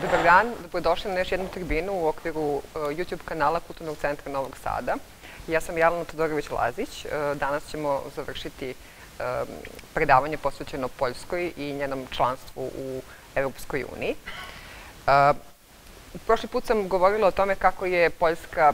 Dobar dan, dobrodošli na još jednu tribinu u okviru YouTube kanala Kulturnog centra Novog Sada. Ja sam Jelena Todorović-Lazić. Danas ćemo završiti predavanje posvećeno Poljskoj i njenom članstvu u Evropskoj uniji. Prošli put sam govorila o tome kako je Poljska,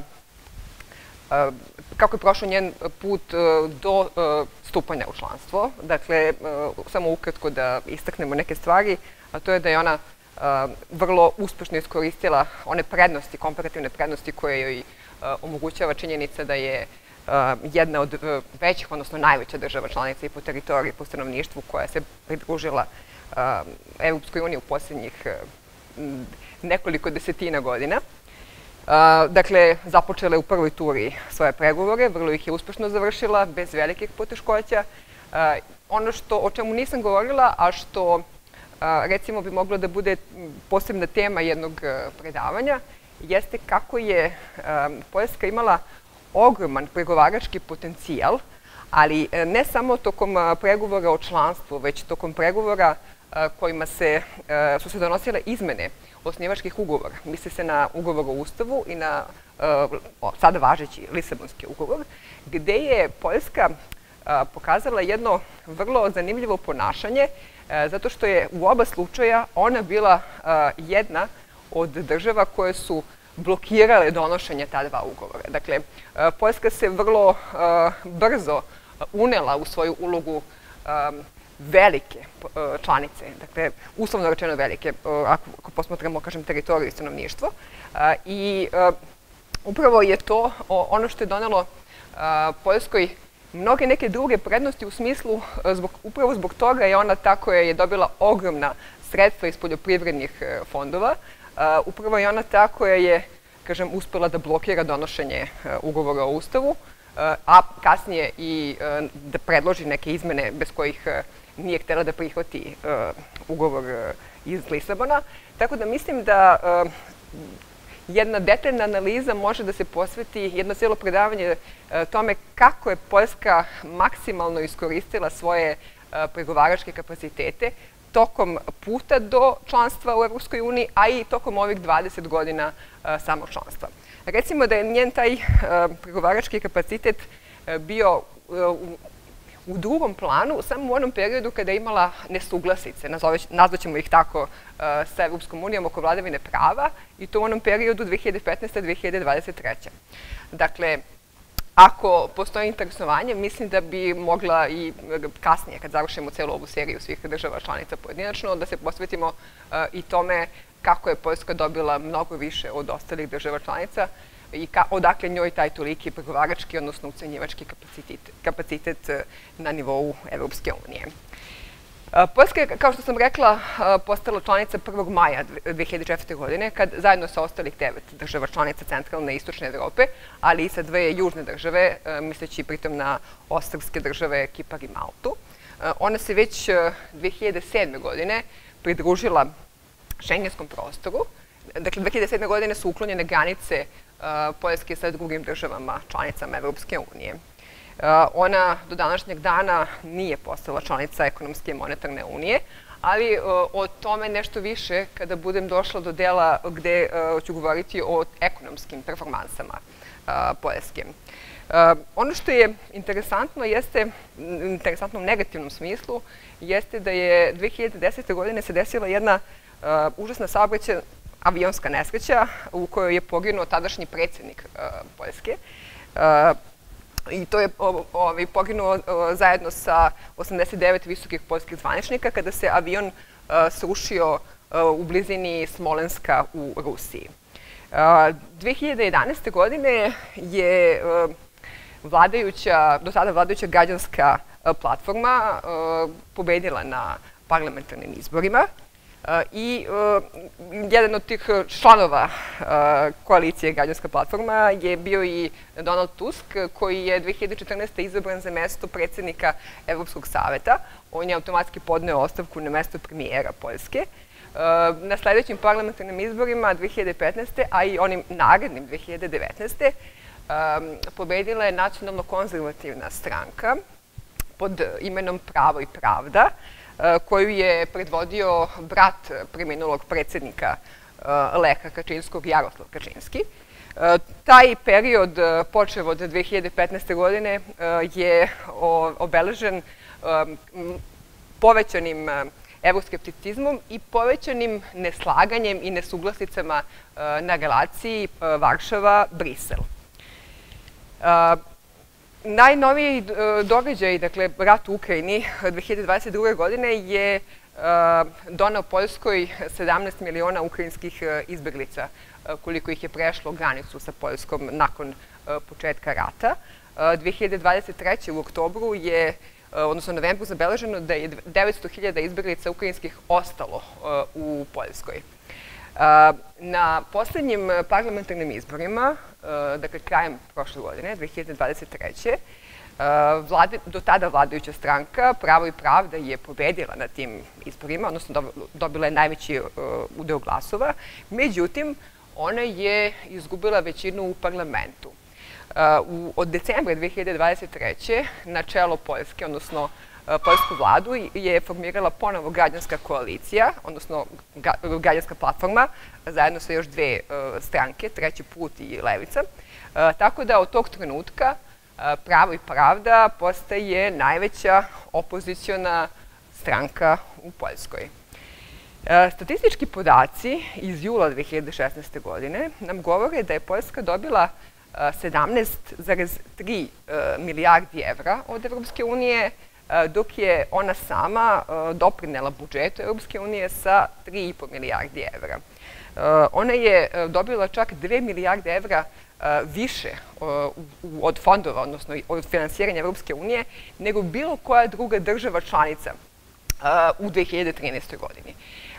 kako je prošao njen put do stupanja u članstvo. Dakle, samo ukratko da istaknemo neke stvari, a to je da je ona vrlo uspešno iskoristila one prednosti, komparativne prednosti koje joj omogućava činjenica da je jedna od većih, odnosno najveća država članica i po teritoriji i po stanovništvu koja se pridružila Evropskoj uniji u posljednjih nekoliko desetina godina. Dakle, započela je u prvoj turi svoje pregovore, vrlo ih je uspešno završila, bez velikih poteškoća. Ono o čemu nisam govorila, a što recimo bi moglo da bude posebna tema jednog predavanja, jeste kako je Poljska imala ogroman pregovarački potencijal, ali ne samo tokom pregovora o članstvu, već tokom pregovora kojima su se donosile izmene osnivačkih ugovora. Misli se na ugovor o Ustavu i na sada važeći Lisabonski ugovor, gde je Poljska pokazala jedno vrlo zanimljivo ponašanje, zato što je u oba slučaja ona bila jedna od država koje su blokirale donošenje ta dva ugovora. Dakle, Poljska se vrlo brzo unela u svoju ulogu velike članice, dakle, uslovno rečeno velike, ako posmatramo, kažem, teritoriju i stanovništvo. I upravo je to ono što je donelo Poljskoj mnoge neke druge prednosti u smislu, upravo zbog toga je ona ta koja je dobila ogromna sredstva iz poljoprivrednih fondova. Upravo je ona ta koja je, kažem, uspela da blokira donošenje ugovora o Ustavu, a kasnije i da predloži neke izmene bez kojih nije htela da prihvati ugovor iz Lisabona. Tako da mislim da jedna detaljna analiza može da se posveti, jedno cijelo predavanje tome kako je Poljska maksimalno iskoristila svoje pregovaračke kapacitete tokom puta do članstva u Evropskoj uniji, a i tokom ovih 20 godina samog članstva. Recimo da je njen taj pregovarački kapacitet bio u drugom planu, samo u onom periodu kada je imala nesuglasice, nazvaćemo ih tako, sa Evropskom unijom oko vladavine prava, i to u onom periodu 2015-2023. Dakle, ako postoji interesovanje, mislim da bi mogla i kasnije, kad završimo celu ovu seriju svih država članica pojedinačno, da se posvetimo i tome kako je Poljska dobila mnogo više od ostalih država članica i odakle njoj taj toliki pregovarački, odnosno ucenjivački kapacitet na nivou Evropske unije. Poljska je, kao što sam rekla, postala članica 1. maja 2004. godine, kad zajedno sa ostalih 9 država članica centralne i istočne Evrope, ali i sa 2 južne države, misleći pritom na ostrvske države Kipar i Maltu. Ona se već 2007. godine pridružila šengenskom prostoru. Dakle, 2007. godine su uklonjene granice Poljske sa drugim državama članicama Evropske unije. Ona do današnjeg dana nije postala članica Ekonomske i monetarne unije, ali o tome nešto više kada budem došla do dela gde ću govoriti o ekonomskim performansama Poljske. Ono što je interesantno jeste, interesantno u negativnom smislu, jeste da je 2010. godine se desila jedna užasna avionska nesreća u kojoj je poginuo tadašnji predsjednik Poljske. I to je poginuo zajedno sa 89 visokih poljskih zvaničnika kada se avion srušio u blizini Smolenska u Rusiji. 2011. godine je do sada vladajuća građanska platforma pobedila na parlamentarnim izborima i jedan od tih članova koalicije Građanska platforma je bio i Donald Tusk, koji je 2014. izabran za mesto predsjednika Evropskog saveta. On je automatski podneo ostavku na mesto premijera Poljske. Na sledećim parlamentarnim izborima 2015. a i onim narednim 2019. pobedila je nacionalno-konzervativna stranka pod imenom Pravo i pravda, koju je predvodio brat preminulog predsjednika Leha Kačinskog, Jaroslav Kačinski. Taj period, počeo od 2015. godine, je obeležen povećanim evroskepticizmom i povećanim neslaganjem i nesuglasicama na relaciji Varšava-Brisel. Najnoviji događaj, dakle, rat u Ukrajini 2022. godine je doneo Poljskoj 17 miliona ukrajinskih izbeglica, koliko ih je prešlo granicu sa Poljskom nakon početka rata. 2023. u oktobru je, odnosno novembru, zabeleženo da je 900.000 izbeglica ukrajinskih ostalo u Poljskoj. Na poslednjim parlamentarnim izborima, dakle krajem prošle godine, 2023. Do tada vladajuća stranka Pravo i pravda je pobedila na tim izborima, odnosno dobila je najveći udeo glasova. Međutim, ona je izgubila većinu u parlamentu. Od decembra 2023. na čelo Poljske, odnosno poljsku vladu, je formirala ponovo građanska koalicija, odnosno građanska platforma, zajedno sa još dve stranke, Treći put i Levica. Tako da od tog trenutka Pravo i pravda postaje najveća opoziciona stranka u Poljskoj. Statistički podaci iz jula 2016. godine nam govore da je Poljska dobila 17,3 milijardi evra od Evropske unije, dok je ona sama doprinela budžetu Evropske unije sa 3,5 milijardi evra. Ona je dobila čak 2 milijarde evra više od fondova, odnosno od finansiranja Evropske unije, nego bilo koja druga država članica u 2013. godini.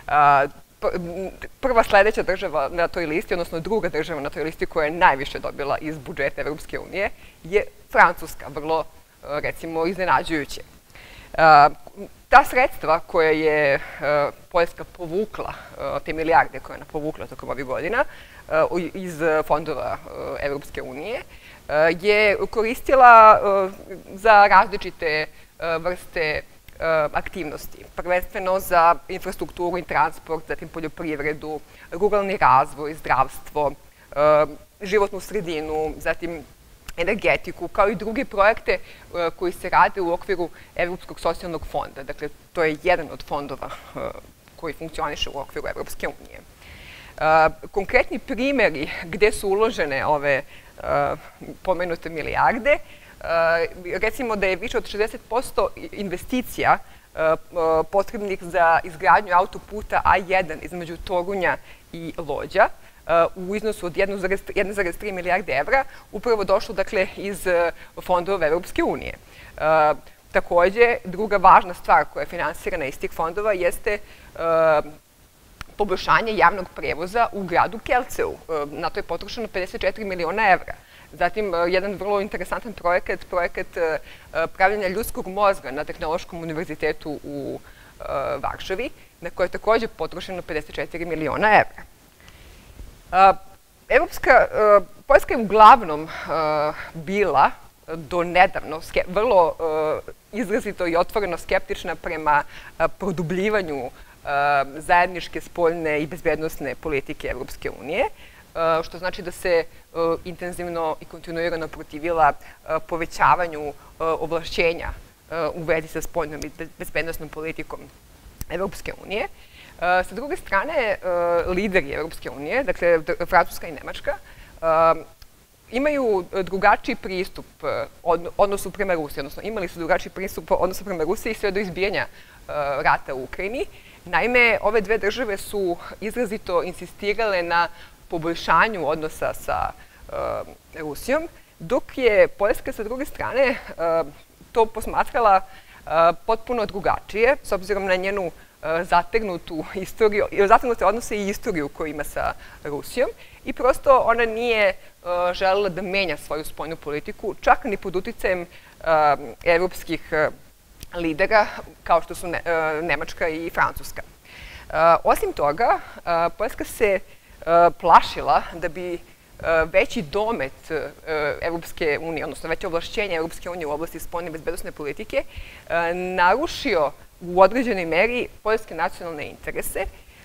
Prva sledeća država na toj listi, odnosno druga država na toj listi koja je najviše dobila iz budžeta Evropske unije je Francuska, vrlo, recimo, iznenađujuće. Ta sredstva koje je Poljska povukla, te milijarde koje je ona povukla tokom ovih godina iz fondova Evropske unije, je koristila za različite vrste aktivnosti, prvenstveno za infrastrukturu i transport, zatim poljoprivredu, ruralni razvoj, zdravstvo, životnu sredinu, zatim energetiku, kao i druge projekte koji se rade u okviru Evropskog socijalnog fonda. Dakle, to je jedan od fondova koji funkcioniše u okviru Evropske unije. Konkretni primjeri gde su uložene ove pomenute milijarde, recimo da je više od 60% investicija potrebnih za izgradnju autoputa A1 između Torunja i Lođa u iznosu od 1,3 milijarde evra upravo došlo, dakle, iz fondova Evropske unije. Takođe, druga važna stvar koja je finansirana iz tih fondova jeste poboljšanje javnog prevoza u gradu Kelceu. Na to je potrošeno 54 miliona evra. Zatim, jedan vrlo interesantan projekat, projekat pravljenja ljudskog mozga na Tehnološkom univerzitetu u Varšavi, na koje je takođe potrošeno 54 miliona evra. Poljska je uglavnom bila do nedavno vrlo izrazito i otvoreno skeptična prema produbljivanju zajedničke spoljne i bezbednosne politike Evropske unije, što znači da se intenzivno i kontinuirano protivila povećavanju ovlašćenja u vezi sa spoljnom i bezbednosnom politikom Evropske unije. Sa druge strane, lideri Evropske unije, dakle Francuska i Nemačka, imaju drugačiji pristup odnosu prema Rusiji, odnosno imali su drugačiji pristup odnosu prema Rusiji sve do izbijanja rata u Ukrajini. Naime, ove dve države su izrazito insistirale na poboljšanju odnosa sa Rusijom, dok je Poljska sa druge strane to posmatrala potpuno drugačije, s obzirom na njenu zategnutu istoriju, zategnute odnose i istoriju koju ima sa Rusijom, i prosto ona nije želela da menja svoju spoljnu politiku, čak ni pod uticajem evropskih lidera kao što su Nemačka i Francuska. Osim toga, Poljska se plašila da bi veći domet Evropske unije, odnosno veće ovlašćenje Evropske unije u oblasti spoljne bezbednosne politike, narušio u određenoj meri poljske nacionalne interese,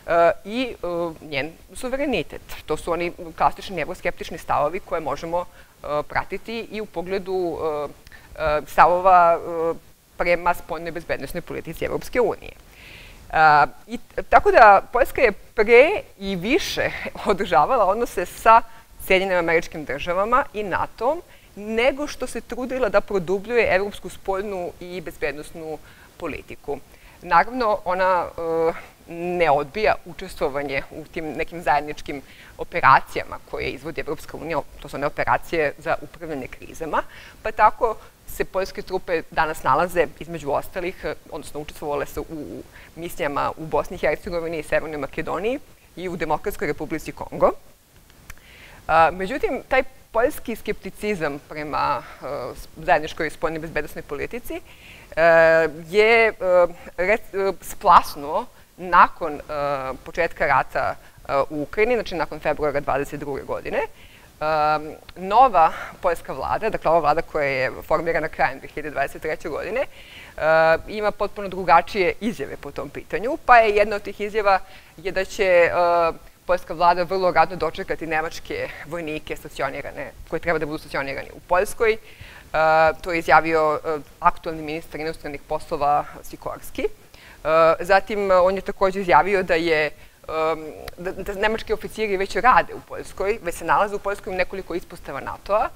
i njen suverenitet. To su oni klasični evroskeptični stavovi koje možemo pratiti i u pogledu stavova prema spoljnoj bezbednosnoj politici Evropske unije. Tako da Poljska je pre i više održavala odnose sa Sjedinjenim Američkim Državama i NATO-om, nego što se trudila da produbljuje evropsku spoljnu i bezbednosnu politiku. Naravno, ona ne odbija učestvovanje u tim nekim zajedničkim operacijama koje izvodi Evropska unija, to su one operacije za upravljanje krizama, pa tako se poljske trupe danas nalaze, između ostalih, odnosno učestvovale su u misijama u Bosni i Hercegovini i Severnoj Makedoniji i u Demokratskoj Republici Kongo. Međutim, taj poljski skepticizam prema zajedničkoj spoljnoj bezbednosnoj politici je splasnuo nakon početka rata u Ukrajini, znači nakon februara 2022. godine. Nova poljska vlada, dakle ova vlada koja je formirana krajem 2023. godine, ima potpuno drugačije izjave po tom pitanju, pa je jedna od tih izjava je da će poljska vlada vrlo rado dočekati nemačke vojnike stacionirane, koji treba da budu stacionirani u Poljskoj. To je izjavio aktualni ministar inostranih poslova Sikorski. Zatim, on je također izjavio da nemački oficiri već rade u Poljskoj, već se nalaze u Poljskoj nekoliko ispostava NATO-a,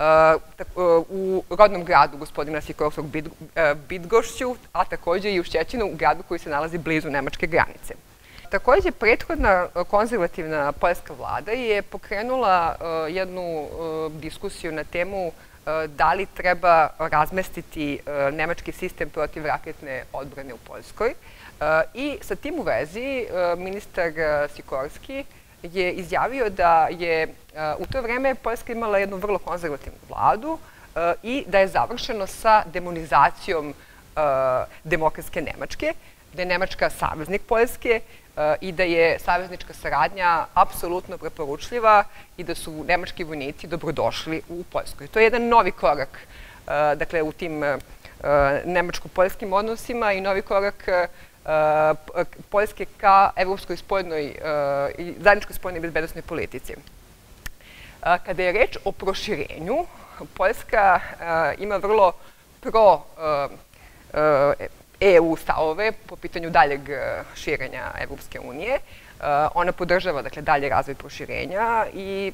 u rodnom gradu gospodina Sikorskog Bydgošću, a također i u Šćećinu, u gradu koji se nalazi blizu nemačke granice. Također, prethodna konzervativna poljska vlada je pokrenula jednu diskusiju na temu da li treba razmestiti nemački sistem protivraketne odbrane u Poljskoj. I sa tim u vezi ministar Sikorski je izjavio da je u to vreme Poljska imala jednu vrlo konzervativnu vladu i da je završeno sa demonizacijom demokratske Nemačke, da je Nemačka saveznik Poljske i da je saveznička saradnja apsolutno preporučljiva i da su nemački vojnici dobrodošli u Poljskoj. To je jedan novi korak, dakle, u tim nemačko-poljskim odnosima i novi korak Poljske ka evropskoj spoljnoj i zajedničkoj spoljnoj bezbednosnoj politici. Kada je reč o proširenju, Poljska ima vrlo pro-EU stavove po pitanju daljeg širenja Evropske unije. Ona podržava, dakle, dalje razvoj proširenja i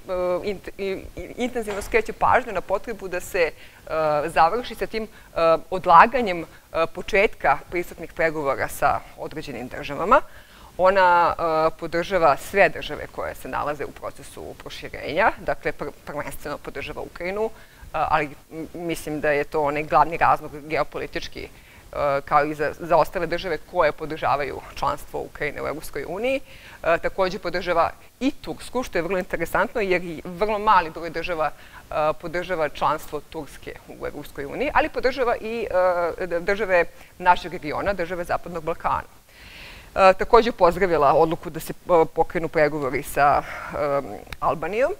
intenzivno skreće pažnju na potrebu da se završi sa tim odlaganjem početka pristupnih pregovora sa određenim državama. Ona podržava sve države koje se nalaze u procesu proširenja, dakle, prvenstveno podržava Ukrajinu, ali mislim da je to onaj glavni razlog geopolitički kao i za ostale države koje podržavaju članstvo Ukrajine u Evropskoj uniji. Također podržava i Tursku, što je vrlo interesantno jer i vrlo mali broj država podržava članstvo Turske u Evropskoj uniji, ali podržava i države našeg regiona, države Zapadnog Balkana. Također pozdravila odluku da se pokrenu pregovori sa Albanijom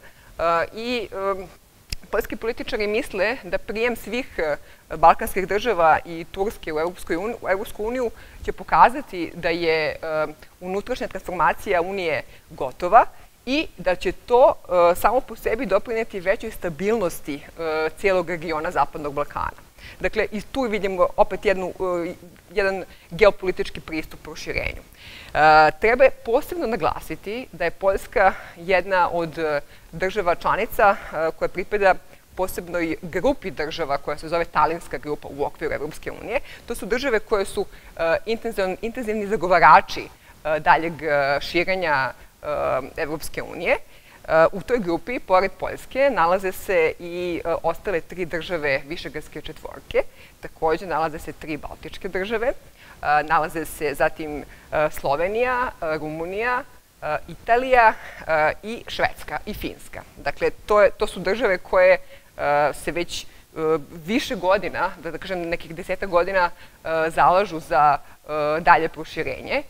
i poljski političari misle da prijem svih balkanskih država i Turske u Evropsku uniju će pokazati da je unutrašnja transformacija Unije gotova i da će to samo po sebi doprineti većoj stabilnosti cijelog regiona Zapadnog Balkana. Dakle, i tu vidimo opet jedan geopolitički pristup proširenju. Treba posebno naglasiti da je Poljska jedna od država članica koja pripada posebnoj grupi država koja se zove Talinska grupa u okviru Evropske unije. To su države koje su intenzivni zagovarači daljeg širenja Evropske unije. U toj grupi, pored Poljske, nalaze se i ostale 3 države Višegradske četvorke. Također nalaze se 3 baltičke države. Nalaze se zatim Slovenija, Rumunija, Italija i Švedska i Finska. Dakle, to su države koje se već više godina, da kažem nekih 10 godina, zalažu za dalje proširenje.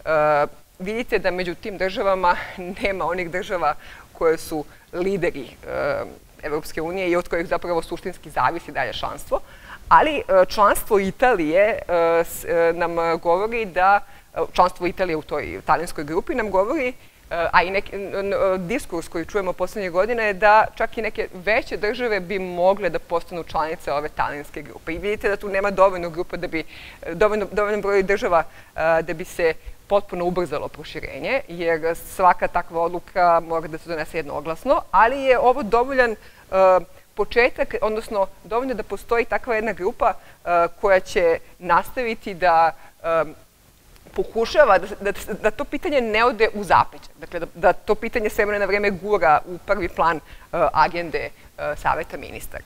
Vidite da među tim državama nema onih država koje su lideri Evropske unije i od kojih zapravo suštinski zavisi dalje članstvo. Ali članstvo Italije nam govori da članstvo Italije u toj talijanskoj grupi nam govori, a i neki diskurs koji čujemo poslednje godine je da čak i neke veće države bi mogle da postanu članice ove talijanske grupe. I vidite da tu nema dovoljno grupa dovoljno broj država da bi se potpuno ubrzalo proširenje, jer svaka takva odluka mora da se donese jednoglasno, ali je ovo dovoljan početak, odnosno dovoljno da postoji takva jedna grupa koja će nastaviti da pokušava da to pitanje ne ode u zapećak, dakle da to pitanje s vremena na vreme gura u prvi plan agende Saveta ministara.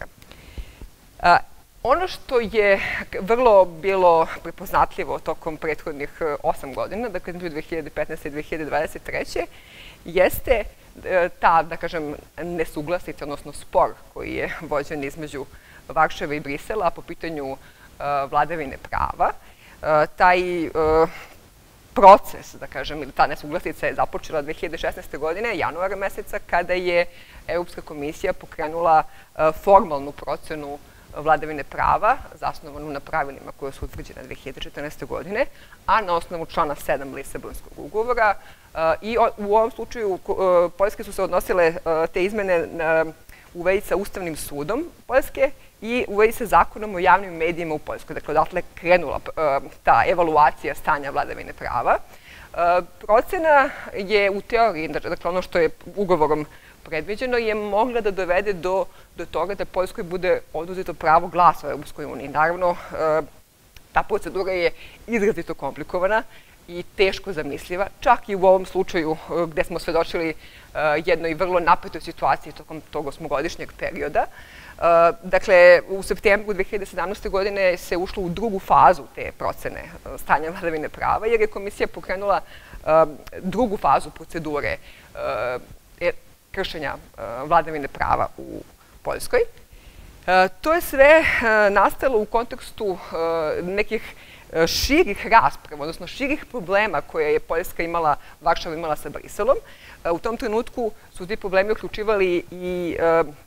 Ono što je vrlo bilo prepoznatljivo tokom prethodnih 8 godina, dakle 2015. i 2023. jeste ta, da kažem, nesuglasica, odnosno spor koji je vođen između Varšave i Brisela po pitanju vladavine prava. Taj proces, da kažem, ili ta nesuglasica je započela 2016. godine, januara meseca, kada je Evropska komisija pokrenula formalnu procenu vladavine prava, zasnovanu na pravilima koje su utvrđene 2014. godine, a na osnovu člana 7 Lisabonskog ugovora. I u ovom slučaju Poljske su se odnosile te izmene u vezi sa Ustavnim sudom Poljske i u vezi sa zakonom o javnim medijima u Poljskoj. Dakle, odatle krenula ta evaluacija stanja vladavine prava. Procena je u teoriji, dakle ono što je ugovorom predviđeno, je mogla da dovede do toga da Poljskoj bude oduzeto pravo glasa u Evropskoj uniji. Naravno, ta procedura je izrazito komplikovana i teško zamisliva, čak i u ovom slučaju gde smo svedočili jednoj vrlo napetoj situaciji tokom tog 8-godišnjeg perioda. Dakle, u septembru 2017. godine se ušlo u drugu fazu te procene stanja vladavine prava, jer je komisija pokrenula drugu fazu procedure kršenja vladavine prava u Poljskoj. To je sve nastalo u kontekstu nekih širih rasprava, odnosno širih problema koje je Poljska imala, Varšava imala sa Briselom. U tom trenutku su ti problemi uključivali i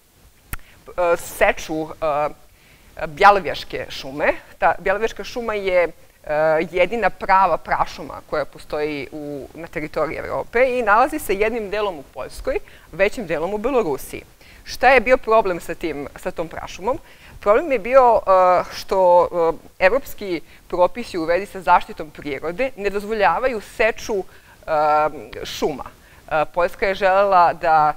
seču Bjelovješke šume. Ta Bjelovješka šuma je jedina prava prašuma koja postoji na teritoriji Evrope i nalazi se jednim delom u Poljskoj, većim delom u Belorusiji. Šta je bio problem sa tom prašumom? Problem je bio što evropski propisi u vezi sa zaštitom prirode ne dozvoljavaju seču šuma. Poljska je želela da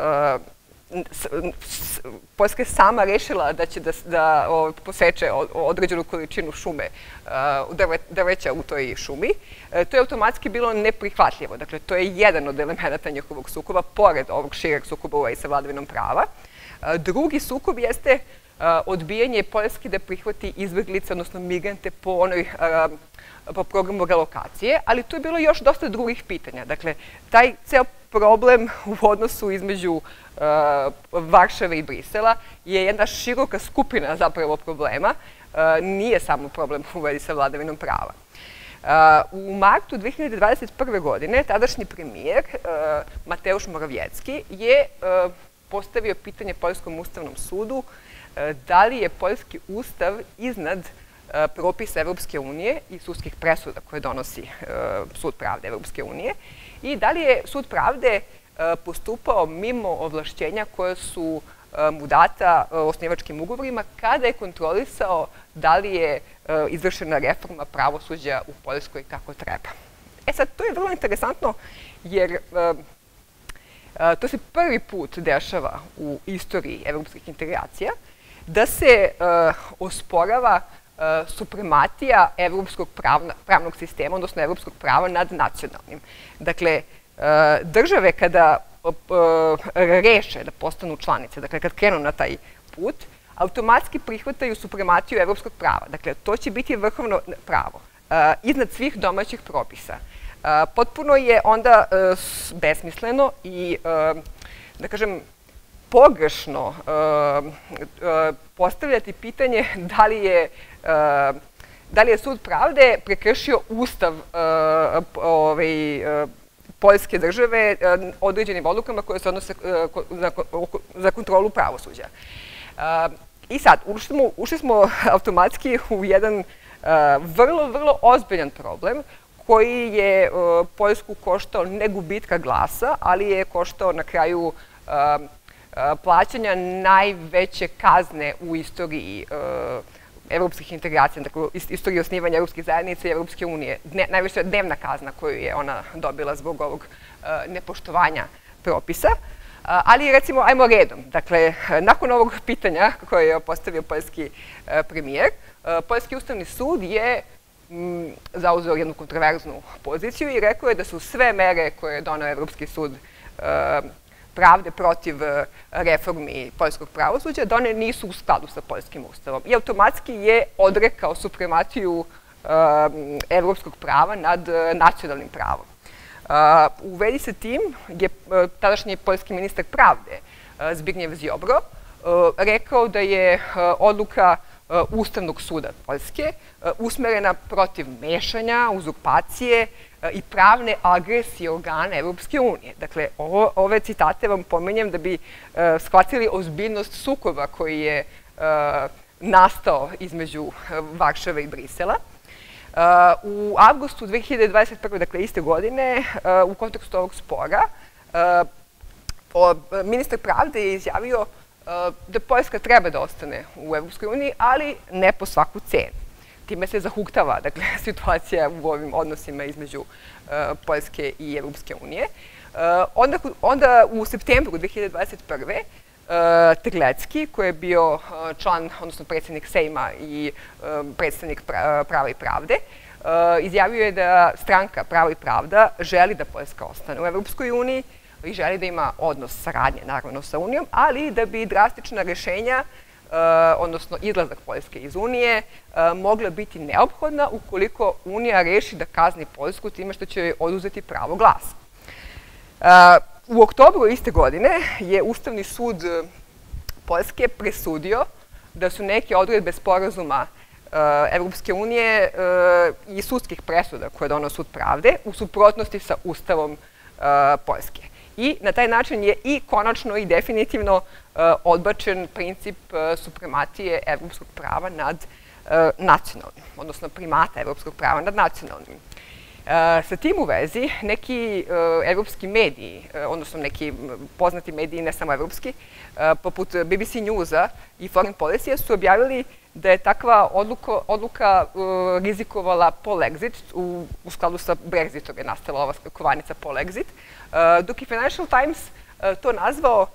Poljska je sama rešila da će da poseče određenu količinu šume, drveća u toj šumi. To je automatski bilo neprihvatljivo. Dakle, to je jedan od elemenata njihovog sukoba, pored ovog šireg sukoba i sa vladavinom prava. Drugi sukob jeste odbijanje Poljske da prihvati izbeglice, odnosno migrante po programu relokacije, ali tu je bilo još dosta drugih pitanja. Dakle, taj ceo problem u odnosu između Varšave i Brisela je jedna široka skupina zapravo problema, nije samo problem u vezi sa vladavinom prava. U martu 2021. godine tadašnji premijer Mateusz Morawiecki je postavio pitanje Poljskom ustavnom sudu da li je Poljski ustav iznad propisa Evropske unije i sudskih presuda koje donosi Sud pravde Evropske unije i da li je Sud pravde postupao mimo ovlašćenja koje su mu data osnivačkim ugovorima kada je kontrolisao da li je izvršena reforma pravosuđa u Poljskoj kako treba. Sad, to je vrlo interesantno jer to se prvi put dešava u istoriji evropskih integracija da se osporava suprematija evropskog pravnog sistema, odnosno evropskog prava nad nacionalnim. Dakle, države kada reše da postanu članice, dakle kad krenu na taj put, automatski prihvataju suprematiju evropskog prava. Dakle, to će biti vrhovno pravo iznad svih domaćih propisa. Potpuno je onda besmisleno i, da kažem, pogrešno postavljati pitanje da li je Sud pravde prekršio ustav Poljske države određenim odlukama koje se odnose za kontrolu pravosuđa. I sad, ušli smo automatski u jedan vrlo, vrlo ozbiljan problem koji je Poljsku koštao ne gubitka glasa, ali je koštao na kraju plaćanja najveće kazne u istoriji evropskih integracija, dakle, istoriji osnivanja evropskih zajednica i Evropske unije. Najviše dnevna kazna koju je ona dobila zbog ovog nepoštovanja propisa. Ali, recimo, ajmo redom. Dakle, nakon ovog pitanja koje je postavio poljski premijer, Poljski ustavni sud je zauzeo jednu kontroverznu poziciju i rekao je da su sve mere koje je doneo Evropski sud pravde protiv reformi poljskog pravosuđa, da one nisu u skladu sa poljskim ustavom. I automatski je odrekao suprematiju evropskog prava nad nacionalnim pravom. U vezi sa tim je tadašnji poljski ministar pravde Zbigniew Ziobro rekao da je odluka Ustavnog suda Poljske usmerena protiv mešanja, uzurpacije i pravne agresije organa Evropske unije. Dakle, ove citate vam pominjem da bi shvatili ozbiljnost sukoba koji je nastao između Varšave i Brisela. U avgustu 2021. dakle iste godine, u kontekstu ovog spora, ministar pravde je izjavio da Poljska treba da ostane u Evropskoj uniji, ali ne po svaku cenu. Time se zahuktava situacija u ovim odnosima između Poljske i Evropske unije. Onda u septembru 2021. Terlecki, koji je bio član, odnosno predsjednik Sejma i predstavnik Prava i pravde, izjavio je da stranka Pravo i pravda želi da Poljska ostane u Evropskoj uniji i želi da ima odnos saradnje, naravno, sa Unijom, ali da bi drastična rešenja, odnosno izlazak Poljske iz Unije, mogla biti neophodna ukoliko Unija reši da kazni Poljsku time što će joj oduzeti pravo glasa. U oktobru iste godine je Ustavni sud Poljske presudio da su neke odredbe sporazuma Evropske unije i sudskih presuda koje je doneo sud pravde u suprotnosti sa Ustavom Poljske. I na taj način je i konačno i definitivno odbačen princip suprematije evropskog prava nad nacionalnim, odnosno primata evropskog prava nad nacionalnim. Sa tim u vezi, neki evropski mediji, odnosno neki poznati mediji, ne samo evropski, poput BBC Newsa i Foreign Policy, su objavili da je takva odluka rizikovala Polexit, u skladu sa Brexitom je nastala ova kovanica Polexit, dok je Financial Times to nazvao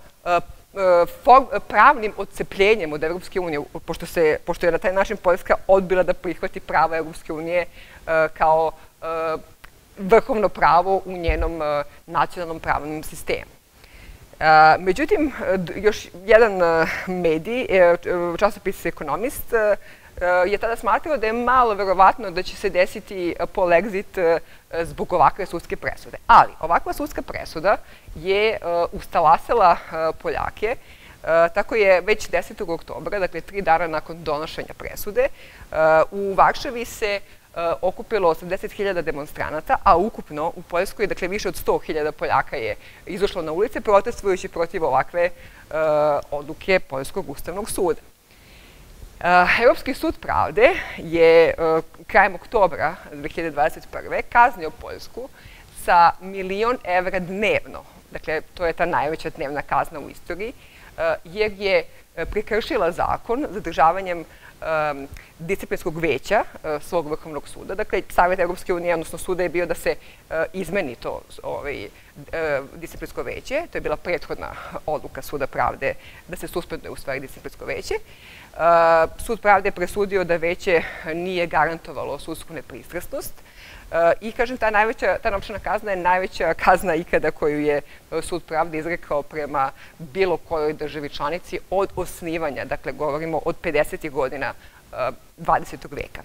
pravnim odcepljenjem od Evropske unije, pošto je na taj način Poljska odbila da prihvati pravo Evropske unije kao vrhovno pravo u njenom nacionalnom pravnom sistemu. Međutim, još jedan medij, časopis Ekonomist, je tada smatrao da je malo verovatno da će se desiti Polexit zbog ovakve sudske presude. Ali, ovakva sudska presuda je ustalasila Poljake, tako je već 10. oktobra, dakle 3 dana nakon donošenja presude, u Varšavi se okupilo 80.000 demonstranata, a ukupno u Poljskoj, dakle više od 100.000 Poljaka je izašlo na ulice protestujući protiv ovakve odluke Poljskog ustavnog suda. Evropski sud pravde je krajem oktobra 2021. kaznio Poljsku sa 1.000.000 evra dnevno. Dakle, to je ta najveća dnevna kazna u istoriji, jer je prekršila zakon zadržavanjem disciplinskog veća svog vrhovnog suda. Dakle, Savjet Evropske unije, odnosno suda, je bio da se izmeni to disciplinsko veće. To je bila prethodna odluka Suda pravde da se suspenduje u stvari disciplinsko veće. Sud pravde je presudio da veće nije garantovalo sudsku nepristrasnost i, kažem, ta novčana kazna je najveća kazna ikada koju je Sud pravde izrekao prema bilo kojoj državi članici od osnivanja, dakle, govorimo od 50. godina 20. veka.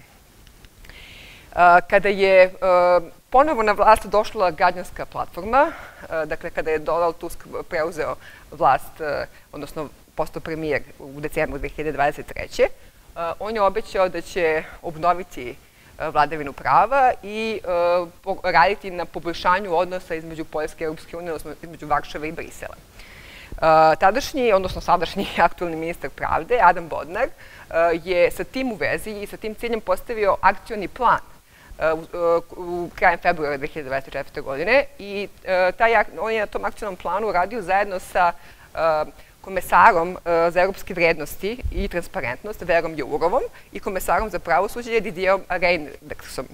Kada je ponovo na vlast došla građanska platforma, dakle, kada je Donald Tusk preuzeo vlast, odnosno postao premijer u decembru 2023. On je obećao da će obnoviti vladavinu prava i raditi na poboljšanju odnosa između Poljske i Evropske unije, odnosno između Varšave i Brisela. Tadašnji, odnosno sadašnji aktualni ministar pravde, Adam Bodnar, je sa tim u vezi i sa tim ciljem postavio akcioni plan krajem februara 2024. godine i on je na tom akcionom planu radio zajedno sa komesarom za evropske vrednosti i transparentnost Verom Jourovom i komesarom za pravosuđe Didierom Reyndrsom.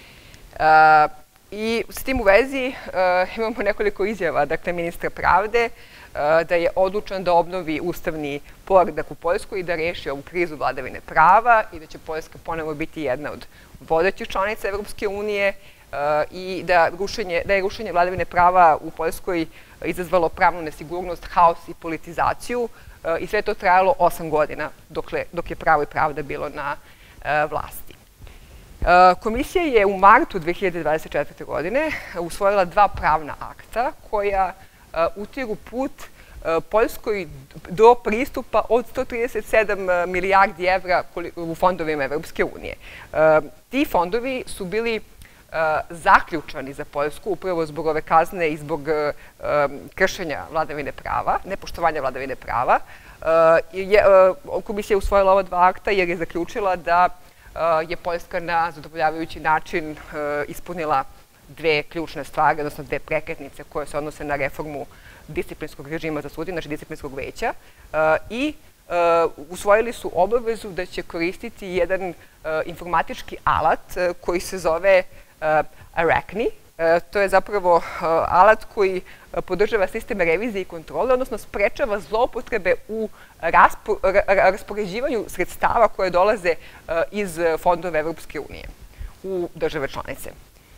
I s tim u vezi imamo nekoliko izjava, dakle, ministra pravde, da je odlučan da obnovi ustavni poredak u Poljskoj i da reši ovu krizu vladavine prava i da će Poljska ponovo biti jedna od vodećih članica Evropske unije i da je rušenje vladavine prava u Poljskoj izazvalo pravnu nesigurnost, haos i politizaciju i sve to trajalo 8 godina dok je pravo i pravda bilo na vlasti. Komisija je u martu 2024. godine usvojila 2 pravna akta koja utiru put Poljskoj do pristupa od 137 milijardi evra u fondovima Evropske unije. Ti fondovi su bili zaključani za Poljsku upravo zbog ove kazne i zbog kršenja vladavine prava, nepoštovanja vladavine prava. Komisija je usvojila ova 2 akta jer je zaključila da je Poljska na zadovoljavajući način ispunila 2 ključne stvari, odnosno 2 prekretnice koje se odnose na reformu disciplinskog režima za sudije, znači disciplinskog veća, i usvojili su obavezu da će koristiti jedan informatički alat koji se zove Arachne. To je zapravo alat koji podržava sisteme revizije i kontrole, odnosno sprečava zloupotrebe u raspoređivanju sredstava koje dolaze iz fondova Evropske unije u države članice.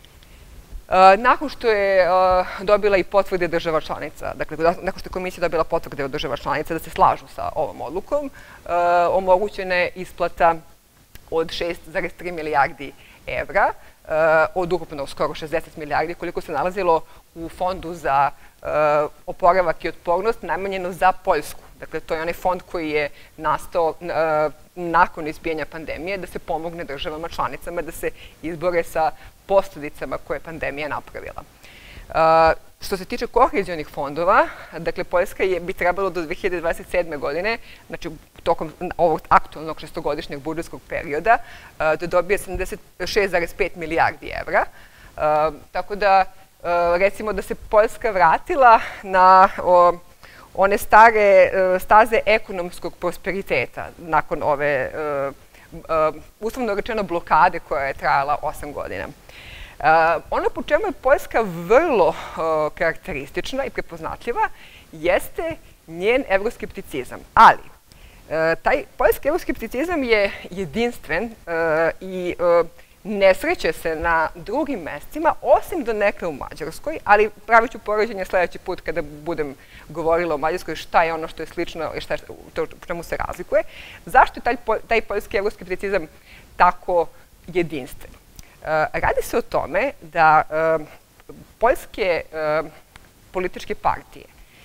Nakon što je dobila i potvrde država članica, dakle, nakon što je komisija dobila potvrde od država članica da se slažu sa ovom odlukom, omogućena je isplata od 6,3 milijardi evra, od ukupno skoro 60 milijardi, koliko se nalazilo u fondu za oporavak i otpornost namenjeno za Poljsku. Dakle, to je onaj fond koji je nastao nakon izbijanja pandemije, da se pomogne državama članicama da se izbore sa posljedicama koje je pandemija napravila. Što se tiče kohezionih fondova, dakle, Poljska bi trebalo do 2027. godine, znači tokom ovog aktualnog 6-godišnjeg budžetskog perioda, da dobije 76,5 milijardi evra. Tako da, recimo da se Poljska vratila na one stare staze ekonomskog prosperiteta nakon ove, uslovno rečeno, blokade koja je trajala 8 godina. Ono po čemu je Poljska vrlo karakteristična i prepoznatljiva jeste njen evroskepticizam. Ali, taj poljski evroskepticizam je jedinstven i ne sreće se na drugim mestima, osim donekle u Mađarskoj, ali pravit ću poređenje sledeći put kada budem govorila o Mađarskoj šta je ono što je slično i po čemu se razlikuje. Zašto je taj poljski evroskepticizam tako jedinstven? Radi se o tome da poljske političke partije,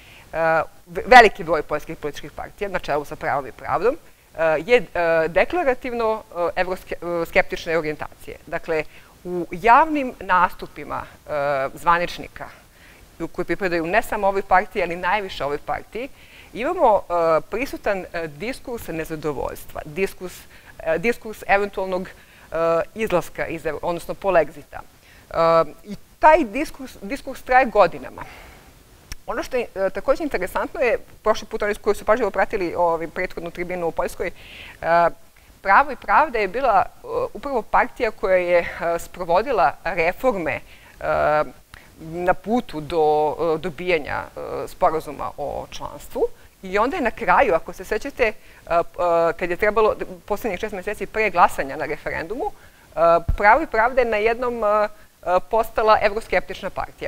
veliki broj poljskih političkih partija, na čelu sa Pravom i pravdom, je deklarativno evroskeptične orijentacije. Dakle, u javnim nastupima zvaničnika, koji pripadaju ne samo ovoj partiji, ali najviše ovoj partiji, imamo prisutan diskurs nezadovoljstva, diskurs eventualnog izlaska, odnosno polegzita. I taj diskurs traje godinama. Ono što je također interesantno je, prošli put oni koji su pažljivo pratili prethodnu tribinu u Poljskoj, Pravo i pravda je bila upravo partija koja je sprovodila reforme na putu do dobijanja sporazuma o članstvu i onda je na kraju, ako se sećate, kad je trebalo poslednjih 6 meseci pre glasanja na referendumu, Pravo i pravda je na jednom postala evroskeptična partija.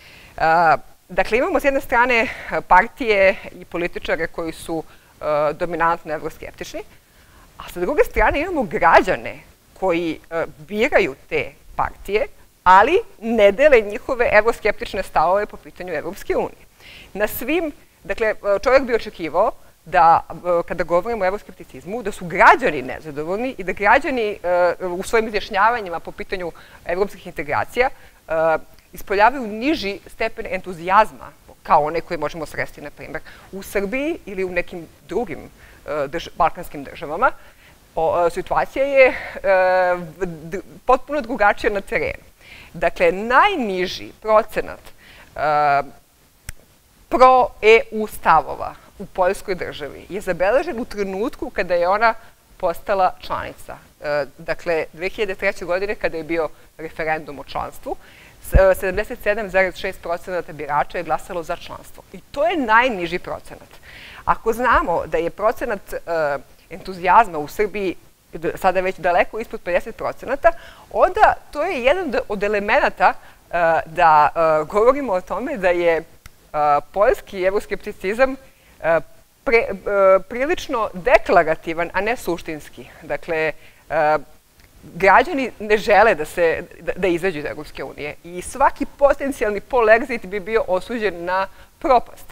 Dakle, imamo s jedne strane partije i političare koji su dominantno evroskeptični, a sa druge strane imamo građane koji biraju te partije, ali ne dele njihove evroskeptične stavove po pitanju Evropske unije. Na svim, dakle, čovjek bi očekivao da, kada govorimo o evroskepticizmu, da su građani nezadovoljni i da građani u svojim izjašnjavanjima po pitanju evropskih integracija ispoljavaju niži stepen entuzijazma, kao one koje možemo sresti, na primjer, u Srbiji ili u nekim drugim balkanskim državama. situacija je potpuno drugačija na terenu. Dakle, najniži procenat pro-EU stavova u Poljskoj državi je zabeležen u trenutku kada je ona postala članica. Dakle, 2003. godine kada je bio referendum o članstvu, 77,6% birača je glasalo za članstvo. I to je najniži procenat. Ako znamo da je procenat entuzijazma u Srbiji sada već daleko ispod 50%, onda to je jedan od elemenata da govorimo o tome da je poljski evroskepticizam prilično deklarativan, a ne suštinski. Dakle, građani ne žele da izađu iz Evropske unije i svaki potencijalni polexit bi bio osuđen na propast.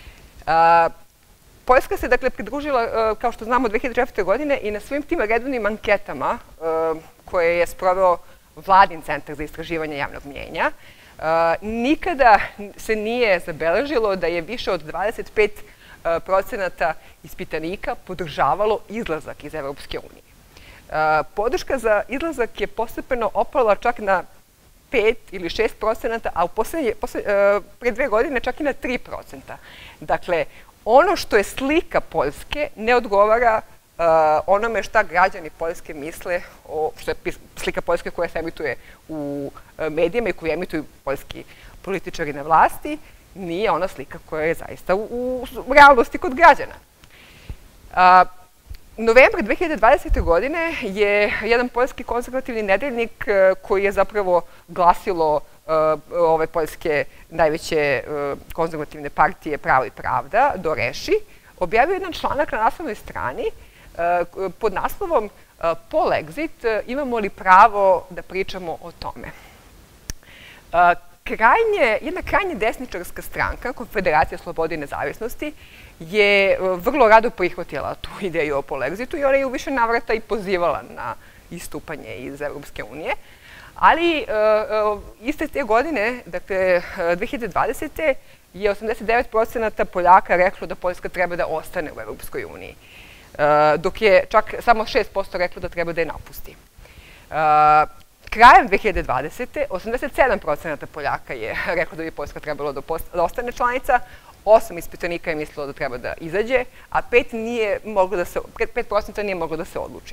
Poljska se, dakle, pridružila, kao što znamo, 2004. godine i na svim tim redovnim anketama koje je sproveo Vladin centar za istraživanje javnog mnjenja, nikada se nije zabeležilo da je više od 25% ispitanika podržavalo izlazak iz Evropske unije. Podrška za izlazak je postepeno opala čak na 5 ili 6%, a pre 2 godine čak i na 3%. Dakle, ono što je slika Poljske ne odgovara onome šta građani Poljske misle, što je slika Poljske koja se emituje u medijima i koju emituju poljski političari na vlasti, nije ona slika koja je zaista u realnosti kod građana. Novembra 2020. godine je jedan poljski konzervativni nedeljnik koji je zapravo glasilo ove poljske najveće konzervativne partije Pravo i pravda, Doreši, objavio jedan članak na naslovnoj strani pod naslovom Polexit, imamo li pravo da pričamo o tome. Jedna krajnje desničarska stranka, Konfederacija slobode i nezavisnosti, je vrlo rado prihvatila tu ideju o Polexitu i ona je u više navrata i pozivala na istupanje iz Evropske unije. Ali iste te godine, dakle 2020. je 89% Poljaka reklo da Poljska treba da ostane u Evropskoj uniji, dok je čak samo 6% reklo da treba da je napusti. Krajem 2020. 87% Poljaka je reklo da bi Poljska trebalo da ostane članica, 8 ispitanika je mislilo da treba da izađe, a 5% nije moglo da se odluči.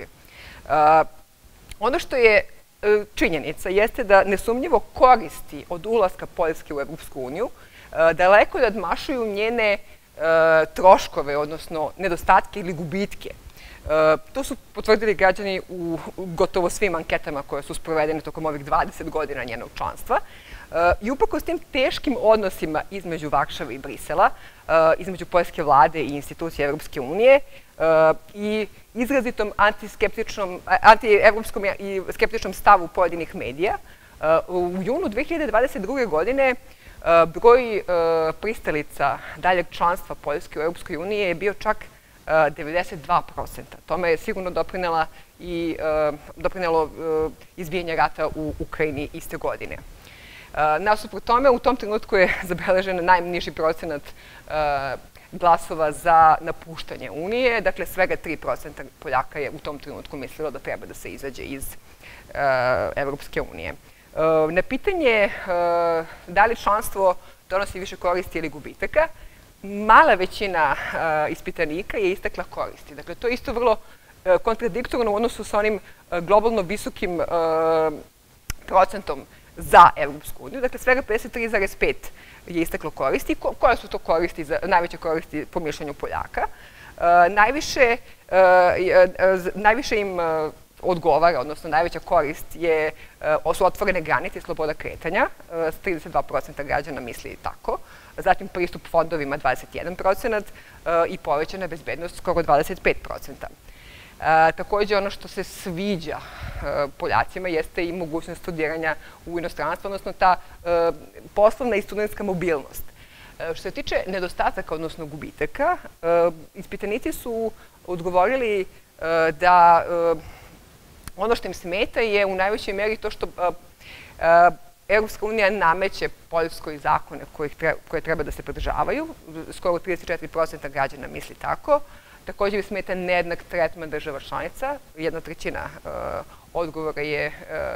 Ono što je činjenica jeste da nesumnjivo koristi od ulaska Poljske u Evropsku uniju daleko nadmašuju njene troškove, odnosno nedostatke ili gubitke. To su potvrdili građani u gotovo svim anketama koje su sprovedene tokom ovih 20 godina njenog članstva. I uprkos tim teškim odnosima između Varšave i Brisela, između poljske vlade i institucije Evropske unije i izrazitom anti-evropskom i skeptičnom stavu pojedinih medija, u junu 2022. godine broj pristalica daljeg članstva Poljske u Evropskoj uniji je bio čak 92%. Tome je sigurno doprinelo izbijanje rata u Ukrajini iste godine. Nasuprot tome, u tom trenutku je zabeležen najniži procenat glasova za napuštanje Unije. Dakle, svega 3% Poljaka je u tom trenutku mislilo da treba da se izađe iz Evropske unije. Na pitanje da li članstvo donosi više koristi ili gubitaka, mala većina ispitanika je istakla koristi. Dakle, to je isto vrlo kontradiktorno u odnosu sa onim globalno visokim procentom za Evropsku uniju. Dakle, svega 53,5% je istaklo koristi. Koje su to koristi, najveće koristi po mišljenju Poljaka? Najviše im odgovara, odnosno najveća korist su otvorene granice i sloboda kretanja. 32% građana misli tako. Zatim pristup fondovima 21% i povećana bezbednost skoro 25%. Takođe, ono što se sviđa Poljacima jeste i mogućnost studiranja u inostranstvu, odnosno ta poslovna i studentska mobilnost. Što se tiče nedostataka, odnosno gubitaka, ispitanici su odgovorili da ono što im smeta je u najvećoj meri to što Evropska unija nameće Poljskoj zakone koje treba da se pridržavaju. Skoro 34% građana misli tako. takođe im smeta nejednak tretman država članica. 1/3 odgovora je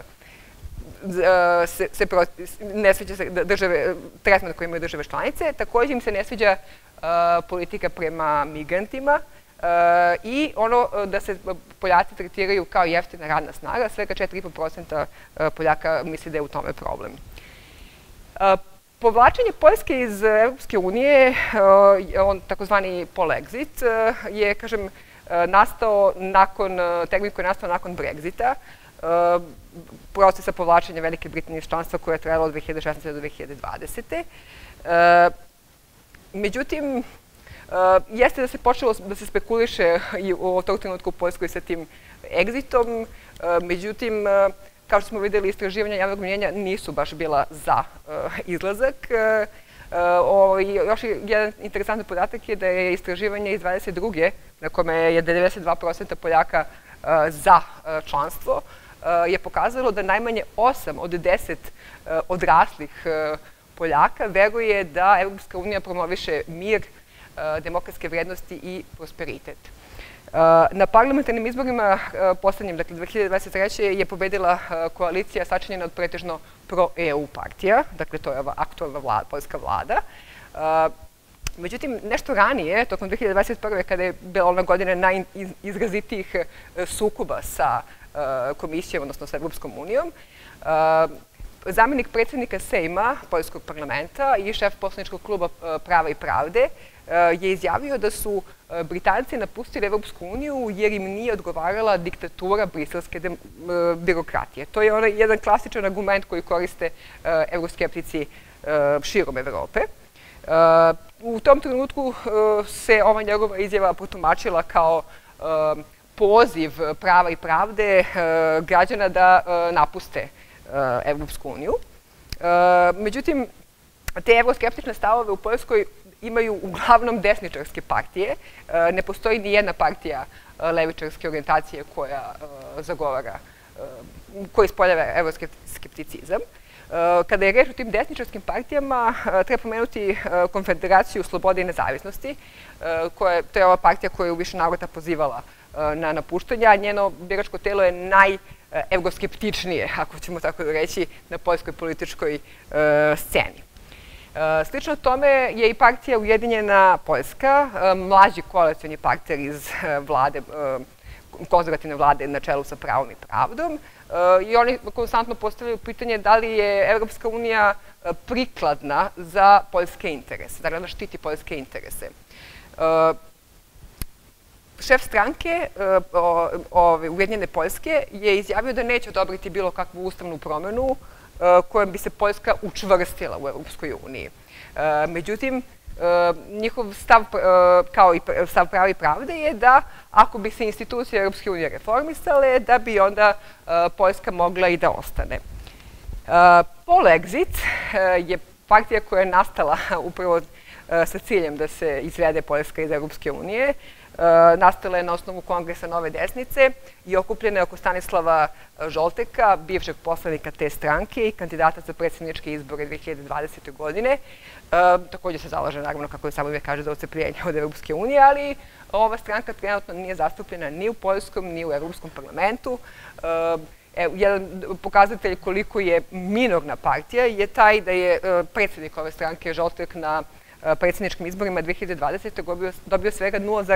ne sviđa se tretman koji imaju države članice. Takođe im se ne sviđa politika prema migrantima i ono da se Poljaci tretiraju kao jeftina radna snaga. Svega 4,5% Poljaka misli da je u tome problem. Povlačenje Poljske iz Evropske unije, takozvani polexit, je, kažem, nastao termin koji je nastao nakon Brexita, procesa povlačenja Velike Britanije iz članstva koje je trajalo od 2016. do 2020. Međutim, jeste da se počelo da se spekuliše i od tog trenutka u Poljskoj sa tim egzitom, međutim, kao što smo videli, istraživanja javnog mnjenja nisu baš bila za izlazak. Još jedan interesantan podatak je da je istraživanje iz 22. na kome je 92% Poljaka za članstvo, je pokazalo da najmanje 8 od 10 odraslih Poljaka veruje da Evropska unija promoviše mir, demokratske vrednosti i prosperitet. Na parlamentarnim izborima poslednjim, dakle 2023. je pobedila koalicija sačinjena od pretežno pro-EU partija, dakle to je ova aktualna poljska vlada. Međutim, nešto ranije, tokom 2021. kada je bila ona godina najizrazitijih sukoba sa komisijom, odnosno sa Evropskom unijom, zamenik predsjednika Sejma Poljskog parlamenta i šef poslaničkog kluba Prava i pravde je izjavio da su Britanci napustili Evropsku uniju jer im nije odgovarala diktatura briselske birokratije. To je onaj jedan klasičan argument koji koriste euroskeptici širom Evrope. U tom trenutku se ova njegova izjava protumačila kao poziv Prava i pravde građana da napuste Evropsku uniju. Međutim, te evroskeptične stavove u Poljskoj imaju uglavnom desničarske partije. Ne postoji ni jedna partija levičarske orijentacije koja zagovara, koja ispoljava evroskepticizam. Kada je reč o tim desničarskim partijama, treba pomenuti Konfederaciju slobode i nezavisnosti, to je ova partija koja je u više navrata pozivala na napuštanje, a njeno biračko telo je najevroskeptičnije, ako ćemo tako reći, na poljskoj političkoj sceni. Slično tome je i partija Ujedinjena Poljska, mlađi koalicioni partner iz vlade, konzervativne vlade na čelu sa Pravom i pravdom, i oni konstantno postavljaju pitanje da li je Evropska unija prikladna za poljske interese, da štiti poljske interese. Šef stranke Ujedinjene Poljske je izjavio da neće odobriti bilo kakvu ustavnu promenu kojom bi se Poljska učvrstila u Evropskoj uniji. Međutim, njihov stav, kao i stav Prava i pravde, je da ako bi se institucije Evropske unije reformisale, da bi onda Poljska mogla i da ostane. Polexit je partija koja je nastala upravo sa ciljem da se izvede Poljska iz Evropske unije. Nastala je na osnovu Kongresa Nove desnice i okupljena je oko Stanislava Žolteka, bivšeg poslanika te stranke i kandidata za predsjedničke izbore 2020. godine. Takođe se zalaže, naravno, kako je samo ime kaže, za odcepljenje od Evropske unije, ali ova stranka trenutno nije zastupljena ni u Poljskom, ni u Evropskom parlamentu. Jedan pokazatelj koliko je minorna partija je taj da je predsjednik ove stranke Žoltek na predsjedničkim izborima 2020. dobio svega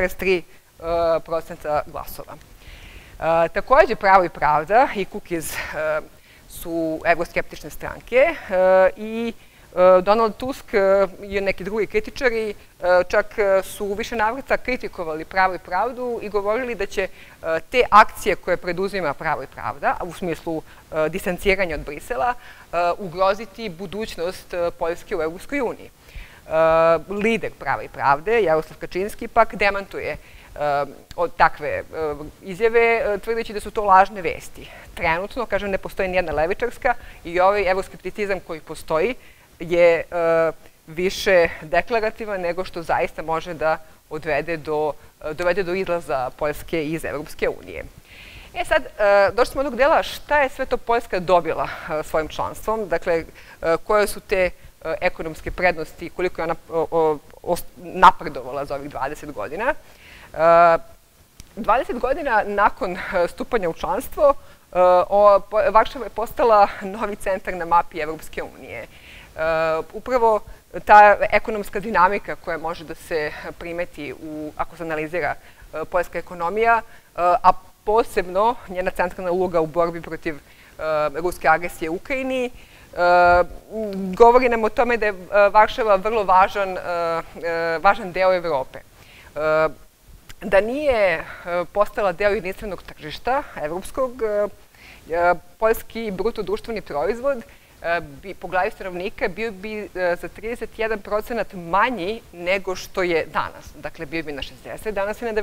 0,3% glasova. Takođe, Pravo i pravda i Kukiz su evroskeptične stranke i Donald Tusk i neki drugi kritičari čak su više navrata kritikovali Pravo i pravdu i govorili da će te akcije koje preduzima Pravo i pravda, u smislu distanciranja od Brisela, ugroziti budućnost Poljske u Evropskoj uniji. Lider Prava i pravde, Jaroslav Kačinski, pak demantuje od takve izjave, tvrdeći da su to lažne vesti. Trenutno, kažem, ne postoji nijedna levičarska i ovaj evroskepticizam koji postoji je više deklarativan nego što zaista može da dovede do izlaza Poljske iz Evropske unije. Sad, došli smo do onog dela šta je sve to Poljska dobila svojim članstvom, dakle, koje su te ekonomske prednosti, koliko je ona napredovala za ovih 20 godina. 20 godina nakon stupanja u članstvo, Varšava je postala novi centar na mapi Evropske unije. Upravo ta ekonomska dinamika koja može da se primeti ako se analizira poljska ekonomija, a posebno njena centralna uloga u borbi protiv ruske agresije u Ukrajini, govori nam o tome da je Varšava vrlo važan deo Evrope. Da nije postala deo jedinstvenog tržišta evropskog, poljski bruto društveni proizvod po glavi stanovnika bio bi za 31% manji nego što je danas. Dakle, bio bi na 60%, danas je na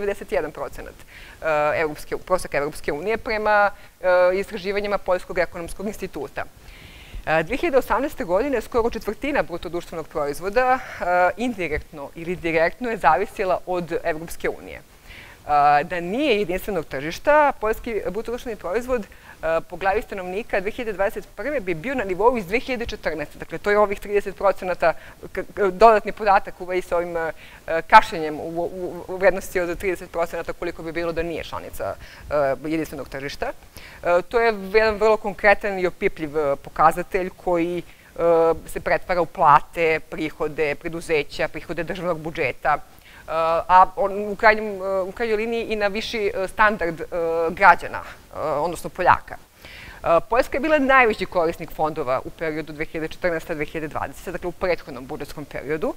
91% prosek Evropske unije prema istraživanjima Poljskog ekonomskog instituta. 2018. godine skoro četvrtina bruto društvenog proizvoda indirektno ili direktno je zavisila od Evropske unije. Da nije jedinstvenog tržišta, poljski bruto društveni proizvod po glavi stanovnika 2021. bi bio na nivou iz 2014. Dakle, to je ovih 30% dodatni podatak u vezi sa ovim kašenjem u vrednosti od 30% koliko bi bilo da nije članica jedinstvenog tržišta. To je jedan vrlo konkretan i opipljiv pokazatelj koji se pretvara u plate, prihode preduzeća, prihode državnog budžeta, a u krajnjoj liniji i na viši standard građana, odnosno Poljaka. Poljska je bila najveći korisnik fondova u periodu 2014-2020, dakle u prethodnom budžetskom periodu.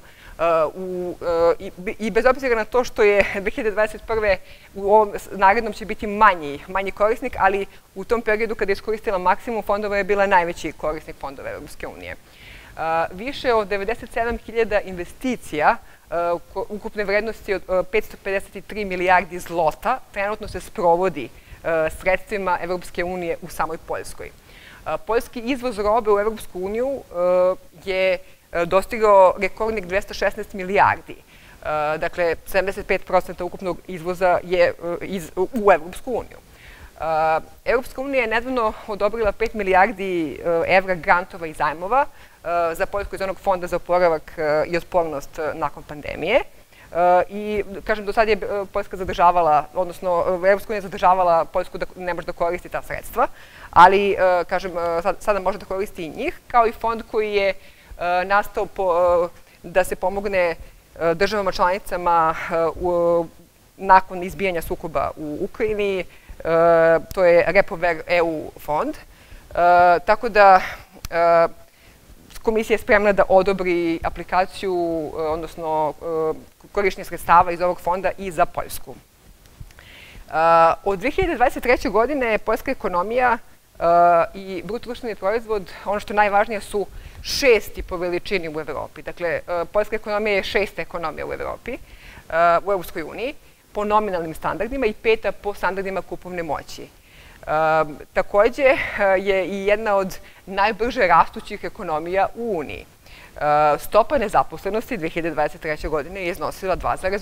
I bez obzira na to što je 2021. u ovom narednom će biti manji korisnik, ali u tom periodu kada je iskoristila maksimum fondova je bila najveći korisnik fondova Evropske unije. Više od 97.000 investicija ukupne vrednosti od 553 milijardi zlota trenutno se sprovodi sredstvima Evropske unije u samoj Poljskoj. Poljski izvoz robe u Evropsku uniju je dostigao rekordnih 216 milijardi. Dakle, 75% ukupnog izvoza je u Evropsku uniju. Evropska unija je nedavno odobrila 5 milijardi evra grantova i zajmova za Poljsku iz onog fonda za oporavak i otpornost nakon pandemije. I, kažem, do sad je Poljska zadržavala, odnosno Evropska unija zadržavala Poljsku da ne može da koristi ta sredstva, ali, kažem, sada može da koristi i njih, kao i fond koji je nastao da se pomogne državama članicama nakon izbijanja sukoba u Ukrajini. To je REPower EU fond. Tako da komisija je spremna da odobri aplikaciju, odnosno korišćenje sredstava iz ovog fonda i za Poljsku. Od 2023. godine poljska ekonomija i bruto društveni proizvod, ono što je najvažnije, su 6. po veličini u Evropi. Dakle, poljska ekonomija je 6. ekonomija u Evropi, u Evropskoj uniji, po nominalnim standardima i 5. po standardima kupovne moći. Takođe je i jedna od najbrže rastućih ekonomija u Uniji. Stopa nezaposlenosti 2023. godine je iznosila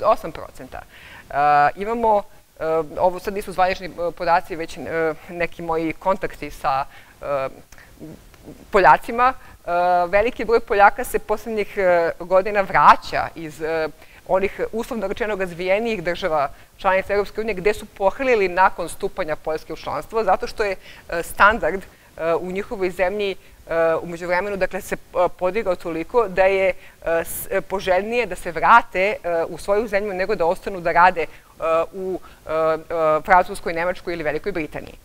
2,8%. Imamo, ovo sad nisu zvanični podaci, već neki moji kontakti sa Poljacima. Veliki broj Poljaka se poslednjih godina vraća iz onih uslovno rečeno razvijenijih država članica Evropske unije gde su pohrlili nakon stupanja Poljske u članstvo, zato što je standard u njihovoj zemlji umeđu vremenu, dakle, se podigao toliko da je poželjnije da se vrate u svoju zemlju nego da ostanu da rade u Francuskoj, Nemačkoj ili Velikoj Britaniji.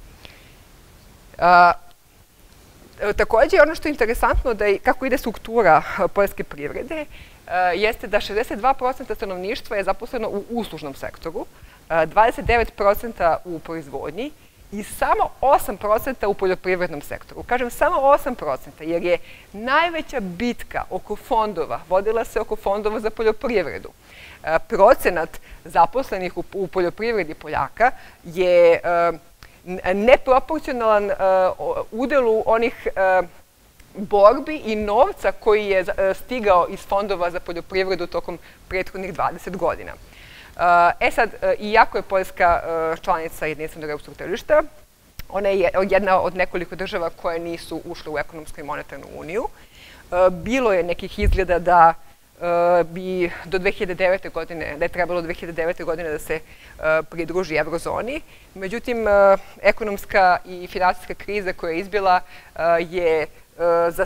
Takođe, ono što je interesantno kako ide struktura poljske privrede, jeste da 62% stanovništva je zaposleno u uslužnom sektoru, 29% u proizvodnji i samo 8% u poljoprivrednom sektoru. Kažem samo 8%, jer je najveća bitka oko fondova vodila se oko fondova za poljoprivredu. Procenat zaposlenih u poljoprivredi Poljaka je neproporcionalan udelu onih borbi i novca koji je stigao iz fondova za poljoprivredu tokom prethodnih 20 godina. Sad, iako je Poljska članica jedinstvenog evropskog tržišta, ona je jedna od nekoliko država koje nisu ušle u ekonomsku i monetarnu uniju. Bilo je nekih izgleda da bi do 2009. godine, da je trebalo do 2009. godine da se pridruži eurozoni. Međutim, ekonomska i finansijska kriza koja je izbila je za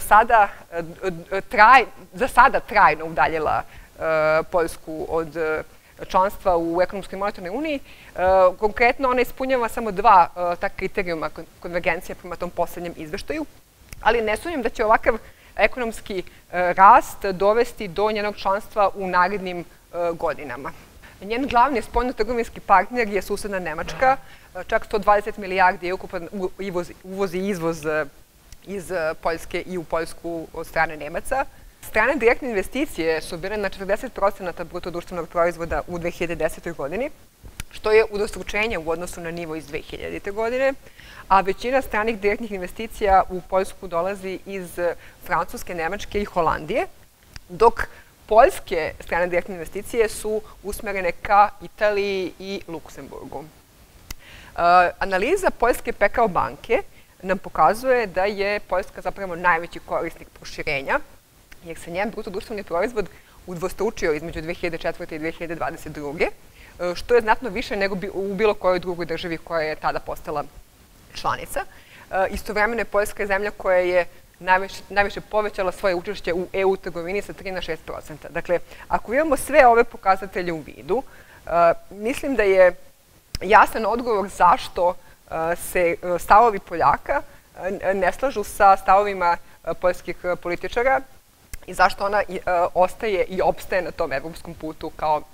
sada trajno udaljila Poljsku od članstva u ekonomskoj i monetarnoj uniji. Konkretno, ona ispunjava samo dva tak kriterijuma konvergencije prema tom poslednjem izveštaju, ali ne sumnjam da će ovakav ekonomski rast dovesti do njenog članstva u narednim godinama. Njen glavni spoljno-trgovinski partner je susedna Nemačka, čak 120 milijardi je ukupan uvoz i izvoz iz Poljske i u Poljsku od strane Nemaca. Strane direktne investicije su bile na 40% bruto društvenog proizvoda u 2010. godini, što je udvostručenje u odnosu na nivo iz 2000. godine, a većina stranih direktnih investicija u Poljsku dolazi iz Francuske, Nemačke i Holandije, dok poljske strane direktne investicije su usmerene ka Italiji i Luksemburgu. Analiza Poljske PKO banke nam pokazuje da je Poljska zapravo najveći korisnik proširenja, jer se njen bruto društveni proizvod udvostručio između 2004. i 2022. Što je znatno više nego u bilo kojoj drugoj državi koja je tada postala članica. Istovremeno je Poljska zemlja koja je najviše povećala svoje učešće u EU trgovini sa 3 na 6%. Dakle, ako imamo sve ove pokazatelje u vidu, mislim da je jasan odgovor zašto se stavovi Poljaka ne slažu sa stavovima poljskih političara i zašto ona ostaje i opstaje na tom evropskom putu kao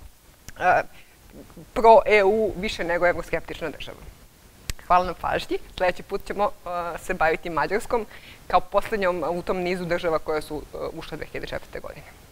pro-EU više nego evroskeptična država. Hvala na pažnji. Sljedeći put ćemo se baviti Mađarskom kao poslednjom u tom nizu država koje su ušle 2004. godine.